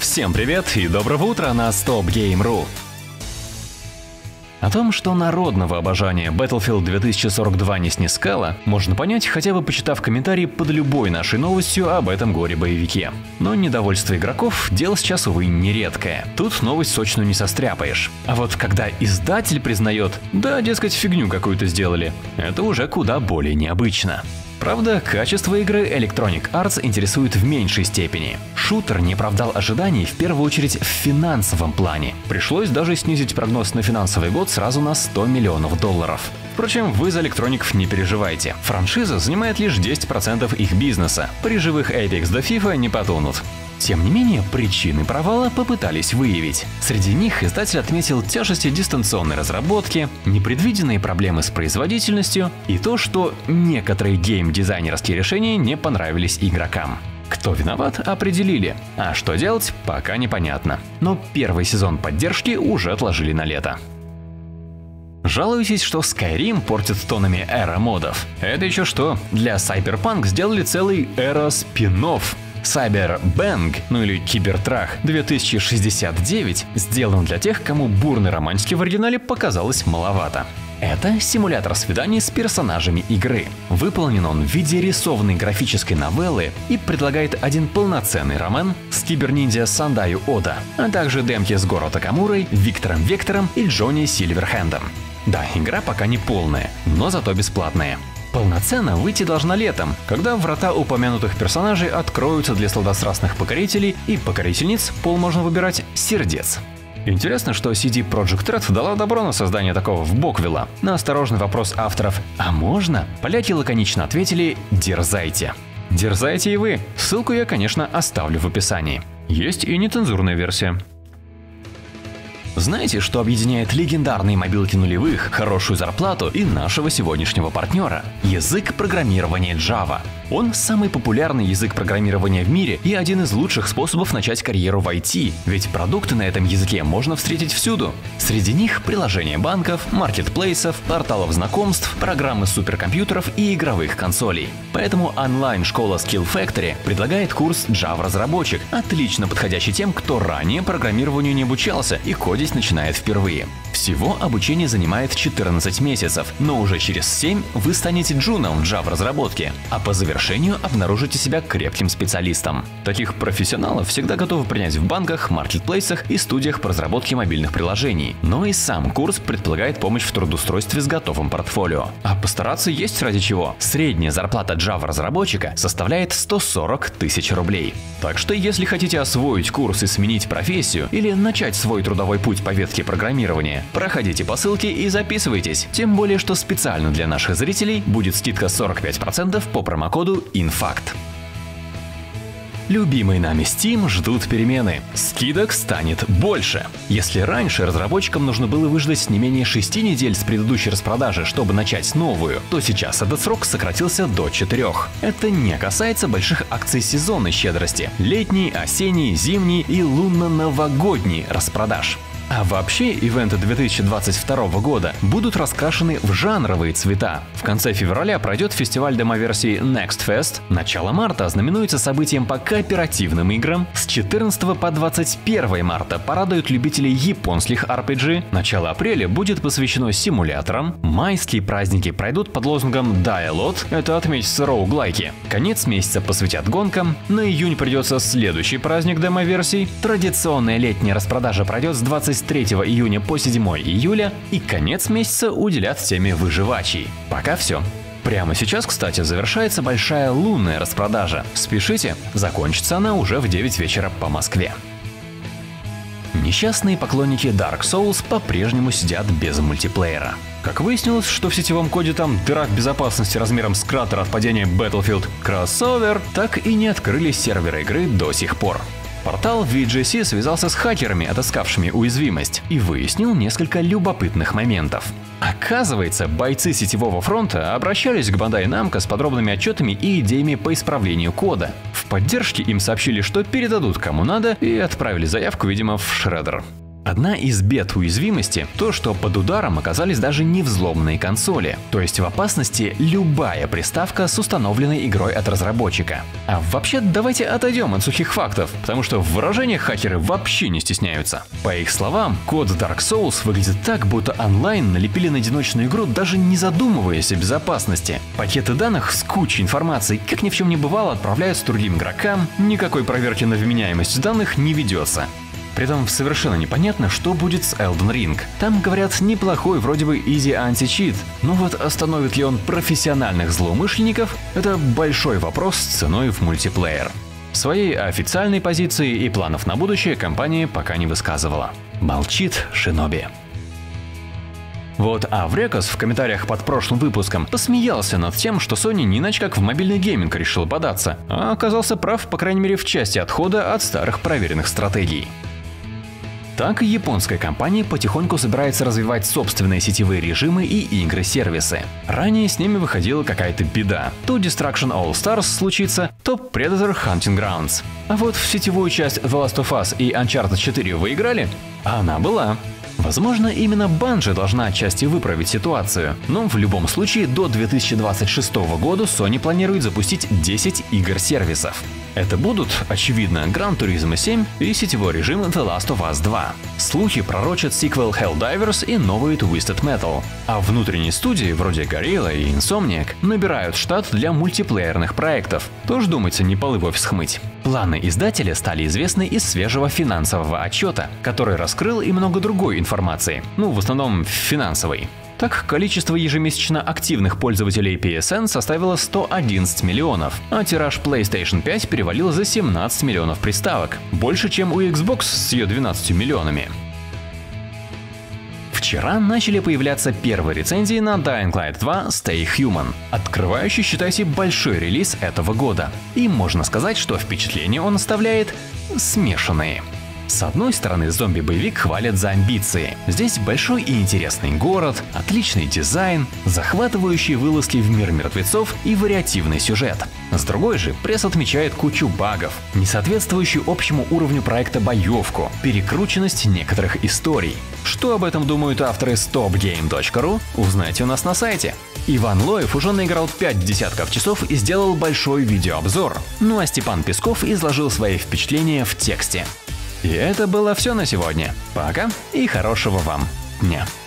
Всем привет и доброго утра на StopGame.ru. О том, что народного обожания Battlefield 2042 не снискало, можно понять, хотя бы почитав комментарии под любой нашей новостью об этом горе-боевике. Но недовольство игроков – дело сейчас, увы, нередкое. Тут новость сочную не состряпаешь. А вот когда издатель признает, да, дескать, фигню какую-то сделали, это уже куда более необычно. Правда, качество игры Electronic Arts интересует в меньшей степени. Шутер не оправдал ожиданий в первую очередь в финансовом плане. Пришлось даже снизить прогноз на финансовый год сразу на $100 миллионов. Впрочем, вы за электроников не переживайте. Франшиза занимает лишь 10% их бизнеса. При живых Apex до FIFA не потонут. Тем не менее, причины провала попытались выявить. Среди них издатель отметил тяжести дистанционной разработки, непредвиденные проблемы с производительностью и то, что некоторые геймдизайнерские решения не понравились игрокам. Кто виноват, определили, а что делать, пока непонятно. Но первый сезон поддержки уже отложили на лето. Жалуетесь, что Skyrim портит тоннами эра-модов? Это еще что, для Cyberpunk сделали целый эра-спин-офф. Cyberbang, ну или Кибертрах 2069, сделан для тех, кому бурной романтики в оригинале показалось маловато. Это симулятор свиданий с персонажами игры. Выполнен он в виде рисованной графической новеллы и предлагает один полноценный роман с киберниндзя Сандаю Ода, а также демки с Горо Такамурой, Виктором Вектором и Джонни Сильверхендом. Да, игра пока не полная, но зато бесплатная. Полноценно выйти должна летом, когда врата упомянутых персонажей откроются для сладострастных покорителей и покорительниц, пол можно выбирать сердец. Интересно, что CD Projekt Red дала добро на создание такого в Боквилла. На осторожный вопрос авторов «А можно?», поляки лаконично ответили «Дерзайте». Дерзайте и вы. Ссылку я, конечно, оставлю в описании. Есть и нецензурная версия. Знаете, что объединяет легендарные мобилки нулевых, хорошую зарплату и нашего сегодняшнего партнера? Язык программирования Java. Он самый популярный язык программирования в мире и один из лучших способов начать карьеру в IT, ведь продукты на этом языке можно встретить всюду. Среди них приложения банков, маркетплейсов, порталов знакомств, программы суперкомпьютеров и игровых консолей. Поэтому онлайн-школа Skill Factory предлагает курс Java-разработчик, отлично подходящий тем, кто ранее программированию не обучался и кодить начинает впервые. Всего обучение занимает 14 месяцев, но уже через 7 вы станете джуном в Java-разработке, а по завершению обнаружите себя крепким специалистом. Таких профессионалов всегда готовы принять в банках, маркетплейсах и студиях по разработке мобильных приложений. Но и сам курс предполагает помощь в трудоустройстве с готовым портфолио. А постараться есть ради чего. Средняя зарплата Java-разработчика составляет 140 тысяч рублей. Так что если хотите освоить курс и сменить профессию или начать свой трудовой путь по ветке программирования, проходите по ссылке и записывайтесь. Тем более, что специально для наших зрителей будет скидка 45% по промокоду INFACT. Любимые нами Steam ждут перемены. Скидок станет больше. Если раньше разработчикам нужно было выждать не менее 6 недель с предыдущей распродажи, чтобы начать новую, то сейчас этот срок сократился до 4. Это не касается больших акций сезонной щедрости – летний, осенний, зимний и лунно-новогодний распродаж. А вообще, ивенты 2022 года будут раскрашены в жанровые цвета. В конце февраля пройдет фестиваль демоверсий Next Fest. Начало марта ознаменуется событием по кооперативным играм. С 14 по 21 марта порадуют любителей японских RPG. Начало апреля будет посвящено симуляторам. Майские праздники пройдут под лозунгом Die a lot, это отметится роуглайки. Конец месяца посвятят гонкам. На июнь придется следующий праздник демоверсий. Традиционная летняя распродажа пройдет с 23 июня по 7 июля, и конец месяца уделят теме выживачей. Пока все. Прямо сейчас, кстати, завершается большая лунная распродажа. Спешите, закончится она уже в 9 вечера по Москве. Несчастные поклонники Dark Souls по-прежнему сидят без мультиплеера. Как выяснилось, что в сетевом коде там дыра в безопасности размером с кратер от падения Battlefield Crossover, так и не открыли серверы игры до сих пор. Портал VGC связался с хакерами, отыскавшими уязвимость, и выяснил несколько любопытных моментов. Оказывается, бойцы сетевого фронта обращались к Bandai Namco с подробными отчетами и идеями по исправлению кода. В поддержке им сообщили, что передадут кому надо, и отправили заявку, видимо, в Shredder. Одна из бед уязвимости – то, что под ударом оказались даже не взломанные консоли, то есть в опасности любая приставка с установленной игрой от разработчика. А вообще давайте отойдем от сухих фактов, потому что в выражениях хакеры вообще не стесняются. По их словам, код Dark Souls выглядит так, будто онлайн налепили на одиночную игру, даже не задумываясь о безопасности. Пакеты данных с кучей информации, как ни в чем не бывало, отправляются другим игрокам, никакой проверки на вменяемость данных не ведется. При этом совершенно непонятно, что будет с Elden Ring. Там, говорят, неплохой вроде бы easy anti-cheat, но вот остановит ли он профессиональных злоумышленников – это большой вопрос с ценой в мультиплеер. Своей официальной позиции и планов на будущее компания пока не высказывала. Молчит Шиноби. Вот Аврекос в комментариях под прошлым выпуском посмеялся над тем, что Sony не иначе как в мобильный гейминг решила податься, а оказался прав, по крайней мере, в части отхода от старых проверенных стратегий. Так, японская компания потихоньку собирается развивать собственные сетевые режимы и игры-сервисы. Ранее с ними выходила какая-то беда. То Destruction All Stars случится, то Predator Hunting Grounds. А вот в сетевую часть The Last of Us и Uncharted 4 вы играли? Она была. Возможно, именно Bungie должна отчасти выправить ситуацию, но в любом случае до 2026 года Sony планирует запустить 10 игр-сервисов. Это будут, очевидно, Gran Turismo 7 и сетевой режим The Last of Us 2. Слухи пророчат сиквел Helldivers и новый Twisted Metal. А внутренние студии, вроде Guerrilla и Insomniac, набирают штат для мультиплеерных проектов. Тоже, думается, не полы в офис хмыть. Планы издателя стали известны из свежего финансового отчета, который раскрыл и много другой информации, в основном финансовой. Так, количество ежемесячно активных пользователей PSN составило 111 миллионов, а тираж PlayStation 5 перевалил за 17 миллионов приставок, больше, чем у Xbox с ее 12 миллионами. Вчера начали появляться первые рецензии на Dying Light 2 Stay Human, открывающий, считайте, большой релиз этого года. И можно сказать, что впечатления он оставляет смешанные. С одной стороны, зомби-боевик хвалят за амбиции. Здесь большой и интересный город, отличный дизайн, захватывающие вылазки в мир мертвецов и вариативный сюжет. С другой же, пресс отмечает кучу багов, несоответствующую общему уровню проекта боевку, перекрученность некоторых историй. Что об этом думают авторы stopgame.ru, узнайте у нас на сайте. Иван Лоев уже наиграл 5 десятков часов и сделал большой видеообзор. Ну а Степан Песков изложил свои впечатления в тексте. И это было все на сегодня. Пока и хорошего вам дня.